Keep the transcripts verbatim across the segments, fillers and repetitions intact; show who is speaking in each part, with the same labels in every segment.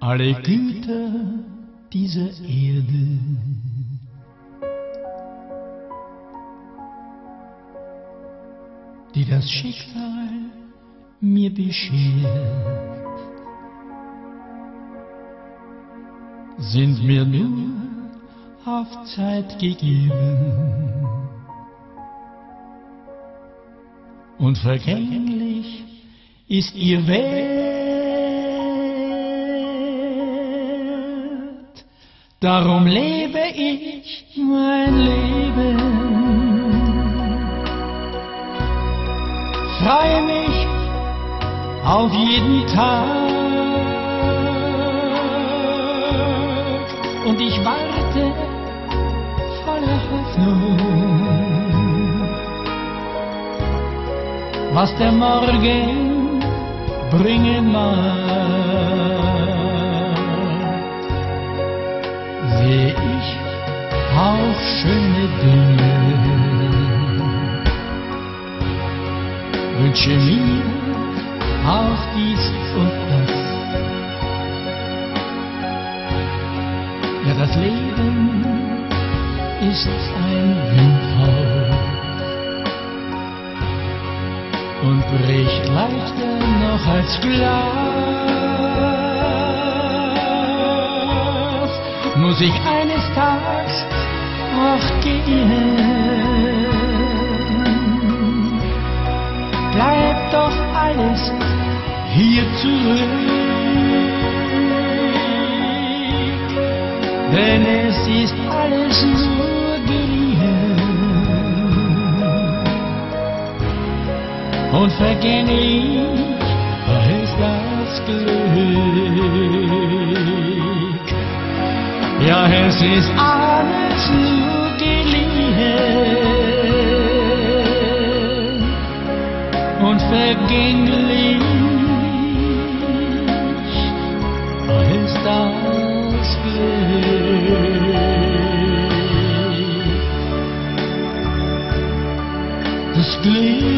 Speaker 1: alle Güter dieser Erde. Die das Schicksal mir beschert, sind mir nur auf Zeit gegeben und vergänglich ist ihr Wert. Darum lebe ich mein Leben, freue mich auf jeden Tag und ich warte voller Hoffnung, was der Morgen bringen mag. Seh ich auch schöne Dinge, wünsche mir auch dies und das. Ja, das Leben ist ein Windhauch und bricht leichter noch als Glas. Muss ich eines Tages auch gehen, bleibt doch alles hier zurück, denn es ist alles nur geliehen und vergänglich ist das Glück. Ja, es ist alles nur geliehen und vergänglich ist das Glück. Das Glück.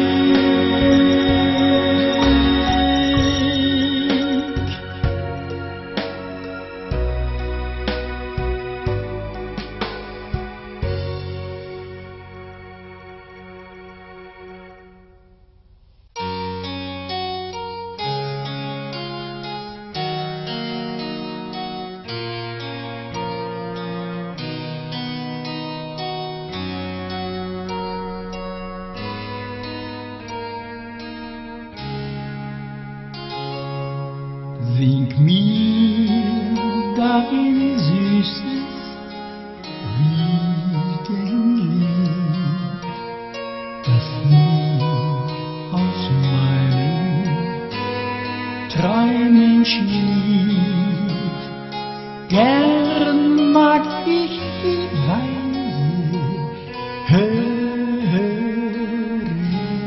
Speaker 1: Sing mir dein süßes Wiegenlied, das mir aus meinen Träumen schlief. Gern mag ich die Weise hören,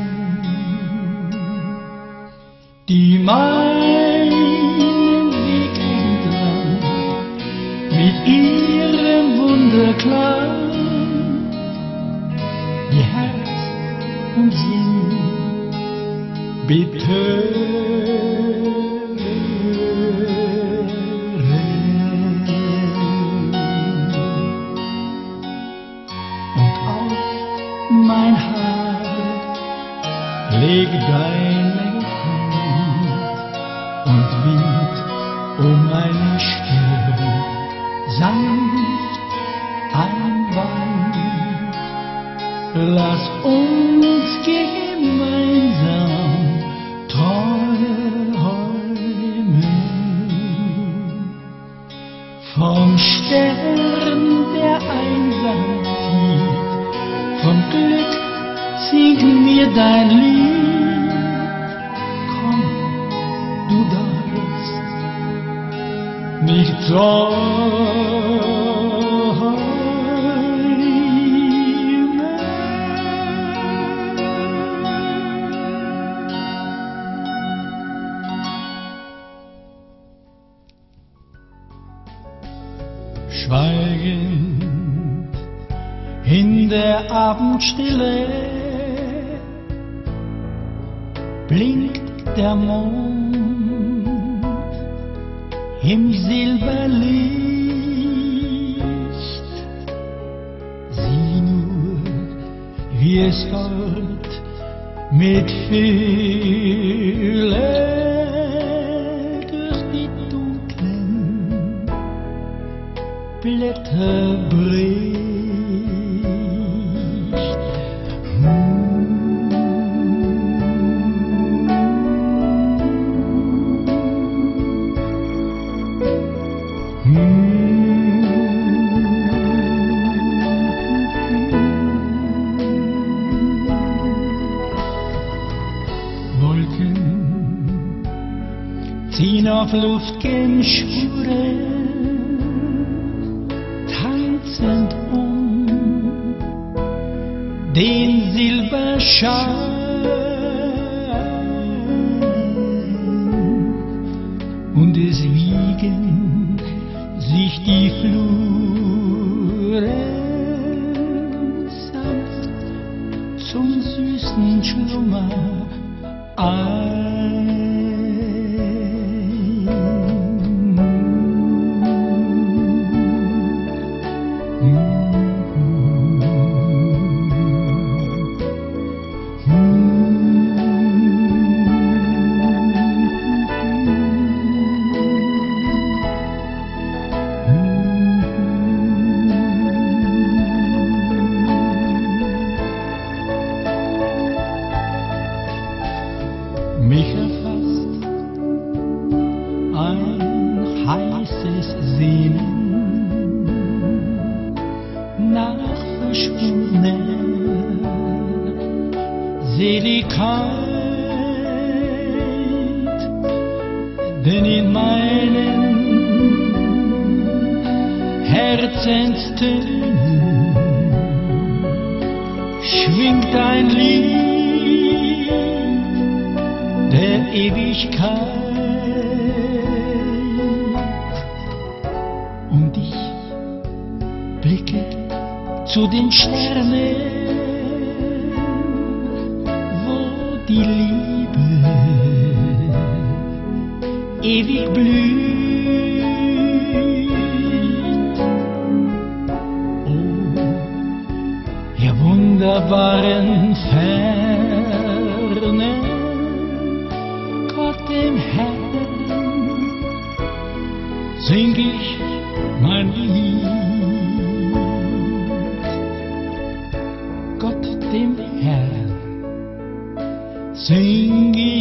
Speaker 1: die meinen Weg entlang mit ihrem Wunderklang wie Herz und Sinn betören. Und auf mein Haar leg deine Hand und wind um meine Stirn sanft ein Wand. Lass uns gemeinsam träumen vom Stern, der einsam zieht. Vom Glück sing mir dein Lied. Komm, du darfst nicht träumen. Schweigend in der Abendstille blinkt der Mond im Silberlicht. Sieh nur, wie es dort mit Fülle durch die dunklen Blätter bricht. Wolken ziehen auf Luftgenschwuren, tanzend um den Silberschein, und es wiegen sich die Fluren sanft zum süßen Schlummer ein. Mich erfasst ein heißes Sehnen nach verschwundener Seligkeit, denn in meinen Herzenstönen schwingt ein Lied der Ewigkeit, und ich blicke zu den Sternen, wo die Liebe ewig blüht. Oh, ihr wunderbaren Ferne, dem Herrn sing ich mein Lied. Gott dem Herrn sing ich